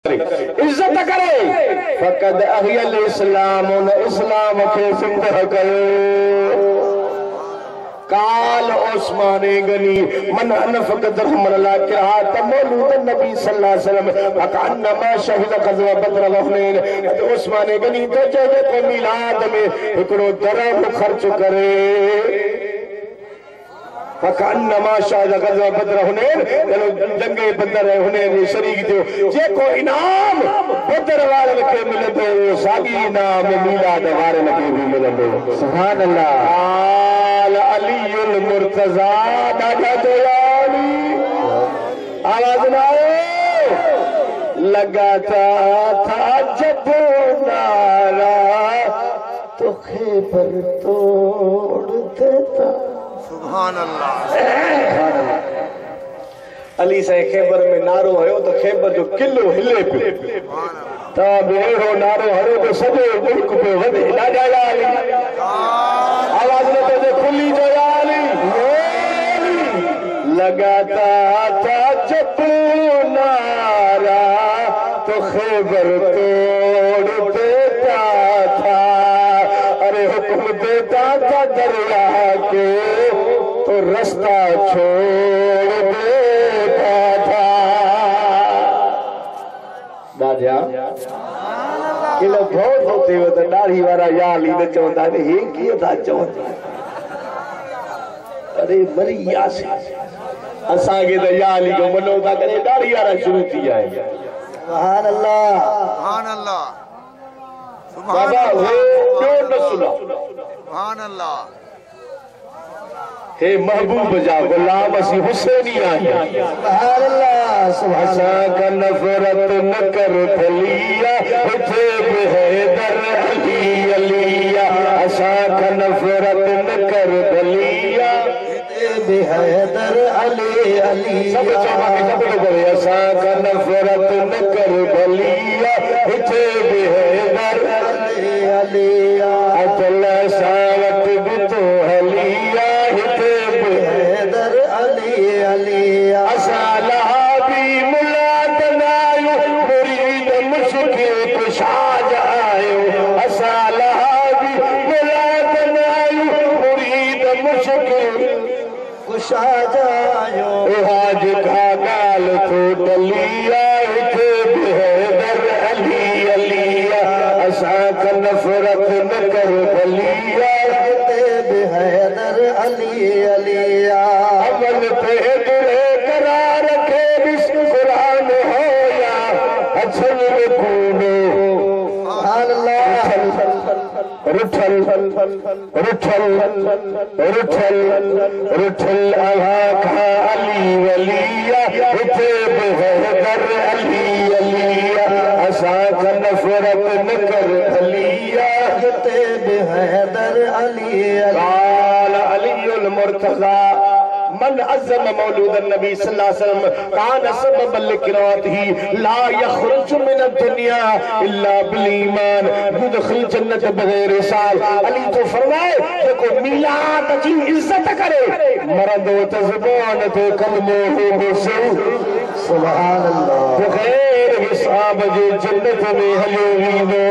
इज्जत करे फकद अहियल इस्लाम उन इस्लाम के जिंदा कयो काल उस्मान गनी मन अनफक दरहमन ला किरात मौलूद नबी सल्लल्लाहु अलैहि वसल्लम फकान मा शहीद गज़वा बद्र वहनैन उस्मान गनी तो जे को मिलाद में एकड़ो दरम खर्च करे फकान्नमा शायद गज़वा बद्र हुनैन जंगे बद्र हुनैन शरीक थियो जेको इनाम बद्र वारन के मिलंदो सागी इनाम मीलाद वारन के भी मिलंदो सुभान अल्लाह आल अलीउल मुर्तज़ा दादा दयाली आवाज ना लगाता था जब नारा तो खैबर तोड़ देता सुभान अल्लाह अली से खैबर में नारो हयो तो खैबर जो किलो हिले पे तब एड़ो नारो हयो तो सॼो मुल्क पे वधे ॾाढा अली आवाज न तो खुली जो अली लगाता था जब नारा तो खैबर तोड़ देता था अरे हुक्म देता था दरिया के तो रास्ता छोड़ देता था दादा किलो बहुत होते हो तो दाढ़ी वाला याली न चवंदा ने हे कीअं था चवनि अरे मरी यासी असांखे त याली जो मनो था करे दाढ़ी वाला शुरू थी आहे सुभान अल्लाह सुभान अल्लाह बाबा वो क्यों न सुना सुभान अल्लाह हे महबूब जा गुलाम असी हुसैनी आया सुभान अल्लाह सुभान का नफरत न कर भलिया थे हैदर अली अलिया असा का नफरत न कर भलिया थे हैदर अली अली सब चौमा के सब लोग बोले असा का नफरत न कर भलिया थे हैदर अली अलिया अतला सावत भी तो हलिया आज का गाल तो डलिया थे बेहदर अली अलिया असा का नफरत न कर भलिया थे बेहदर अली अलिया अमल पे दिले करार रखे बिस कुरान होया अछल में कूनो रुठल रुठल रुठल रुठल आहा खा अली वलिया थे बेहदर अली अलिया असा का नफरत न कर भलिया थे बेहदर अली काल अलीउल मुर्तज़ा मन अज़म मौलूद नबी सल्लल्लाहु अलैहि वसल्लम कान सबब लिक़रातिही ला यख़रुज मिन दुनिया इल्ला बिल ईमान युदखिल जन्नत बगैर हिसाब अली तो फरमाए देखो मिलाद की इज्जत करे मरदो तो ज़ुबान ते कलमो हो सुभान अल्लाह बगैर हिसाब जे जन्नत में हलियो वींदो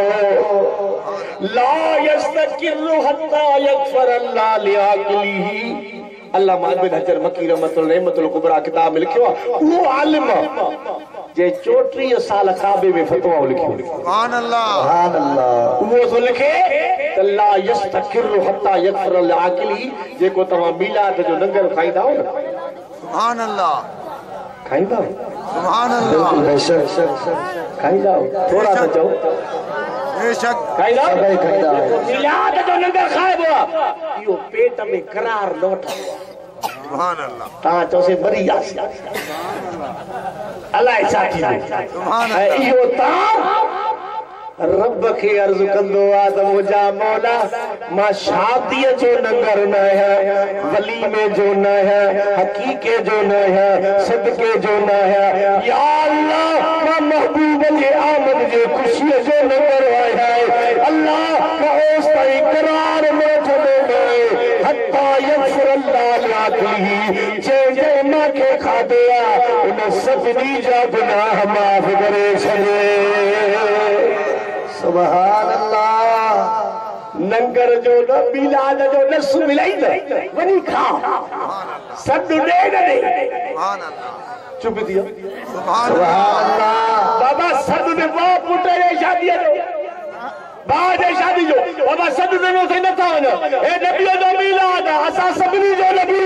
ला यस्तकिरु हत्ता यग़फर अल्लाह लिआक़िलिही अल्लाह मादबिन हजर मकी रहमतुल कुबरा किताब में लिखियो वो आलिम जे 34 साल काबे में फतवा लिखियो सुभान अल्लाह वो तो लिखे अल्लाह यस्तकिरु हत्ता यग़फर लिआक़िली जेको तवा मिलाद जो लंगर खाईंदा हो ना सुभान अल्लाह खाईंदा सुभान अल्लाह बेशक खाईंदा थोड़ा सा जाओ बेशक खाईंदा मिलाद जो लंगर खाइबो यो पेट में करार लौट सुभान अल्लाह ता चोसे मरी आसी अल्लाह साथी सुभान अल्लाह यो ता रब के अर्ज कंदो आदम जा मौला मां शादी जो नंगर न है वलीमे जो न है हकीके जो न है सदके जो न है या अल्लाह मां महबूब के आमद जे खुशी जो नंगर है अल्लाह का उस इकरार में थने में हत्ता यग़फिर अल्लाह लिआक़िली जे जे मां के खा दिया उन सभिनी जा गुनाह माफ़ करे छॾे। सुभान अल्लाह। नंगर जो न मिलाद जो नस मिलाई त वनी खा सद ॾे न ॾे। सुभान अल्लाह। चुप थी सुभान अल्लाह। बाबा सद ने वो पुट जे शादी जो बाद शादी जो बाबा सद ॾिनो थे नथा वञो। हे नबी जो मिलाद असां सभिनी जो नबी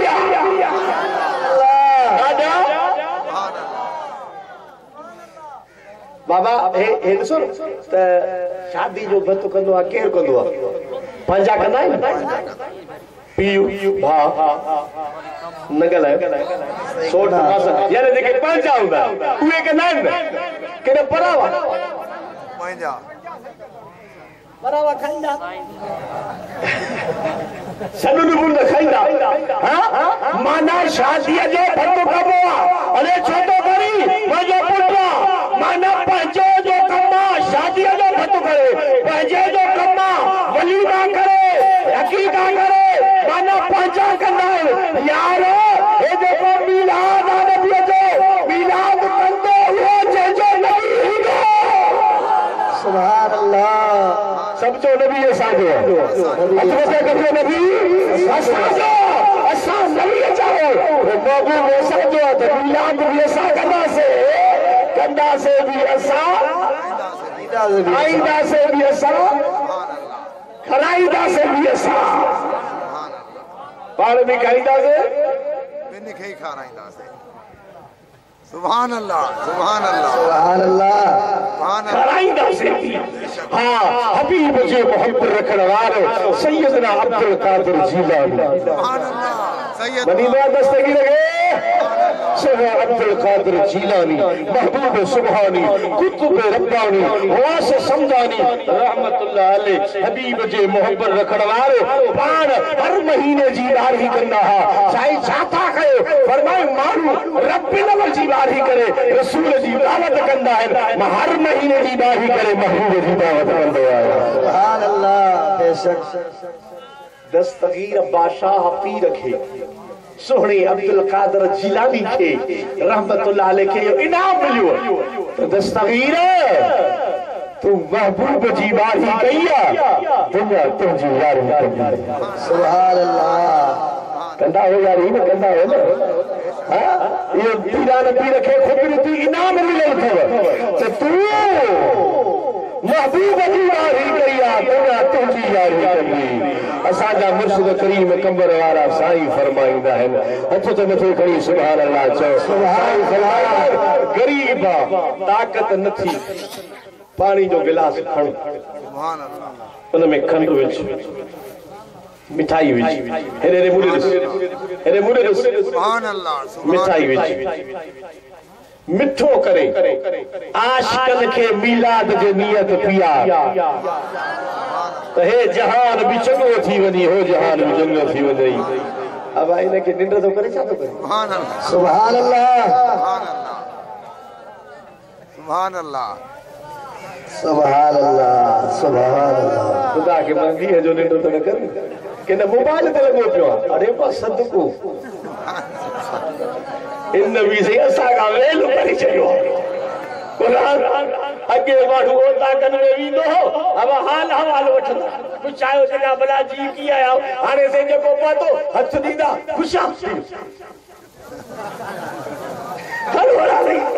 बाबा हे ॾिसो त शादी जो भत कंदो आहे केरु कंदो आहे? पंहिंजा कंदा आहिनि पीउ भाउ न ॻाल्हायो सोट यानी जेके पंहिंजा हूंदा उहे कंदा आहिनि केॾा परावा पंहिंजा परावा खाईंदा सनु मुंड खाईंदा। हाँ माना शादीअ जो भत कबो आहे। अरे छो थो करी मुंहिंजो पुटु माना पंहिंजो जो कमु आहे शादीअ जो भत करे पंहिंजे जो कमु आहे वलीमा करे हक़ीक़ा करे माना पंहिंजा कंदा आहिनि। यार हे जेको मिलाद आहे नबीअ जो मिलाद कंदो उहो जंहिंजो नबी हूंदो। सुभान अल्लाह। सब जो नबी असांजो आहे नबी असांजो असां नबी चाहो महबूब असांजो आहे त मिलाद बि असां कंदासीं बि असां आईंदासीं बि असां खाराईंदासीं बि असां पाण बि खाईंदासीं ॿिनि खे खाराईंदासीं। सुभान अल्लाह सुभान अल्लाह सुभान अल्लाह खाराईंदासीं बि। हाँ हबीब जे मोहब्बत रखण वारो सैयदना अब्दुल कादिर जीलानी सुभान अल्लाह सैयद बनी बात दस्तगी लगे शेख अब्दुल कादिर जीलानी महबूब सुभानी कुतुब रब्बानी वास समदानी रहमतुल्लाह अलैह हबीब जे मोहब्बत रखण वारो पाण हर महीने जी वारी कंदा हा। साईं छा था कयो? फरमाए माण्हू रब्बिल अवल जी वारी करे रसूल जी दावत कंदा आहिनि। मां हर महीने जी वारी करे महबूब जी दावत कंदो आहियां। सुभान अल्लाह। बेशक दस्तगीर बादशाह पीर खे सोहणे अब्दुल कादिर जिलानी खे रहमतुल्लाह अलैह खे इनाम मिलियो त दस्तगीर तू महबूब जी वारी कई दुनिया तुंहिंजी वारी कंदी। सुभान अल्लाह। कंदा हो यार ही कंदा हो न। हाँ ये पीरा ने पीर खे खुदरती इनाम मिलियल अथव त तू महबूब जी वारी कई दुनिया तुंहिंजी वारी कंदी। असांजा मुर्शिद करीम कंबर वारा साईं फरमाईंदा आहिनि हथ ते मथे खणी सुभान अल्लाह चओ। साईं फरमाए गरीब ताक़त नथी पानी जो गिलास खण सुभान अल्लाह उन में खंड विझ मिठाई विझ हेरे मुड़े ॾिस सुभान अल्लाह मिठाई विझ मिठो करे आशिकन खे मिलाद जे नियत पिया त हे जहान बि चङो थी वञे हो जहान बि चङो थी वञे। अब इन खे निंड थो करे छा थो करे? सुभान अल्लाह सुभान अल्लाह सुभान अल्लाह सुभान अल्लाह। खुदा के मंदी है जो निंड तो न कर के न मोबाइल ते लगो पियो। अरे बा सदको इन नबी से असा का वेल करी छयो। कुरान अगे माण्हू ओता कन में वींदो अब हाल हवाल वठंदा पुछायो जॾा भला जी की आया हाणे से जेको पातो हथ ॾींदा खुशा हर वड़ा नहीं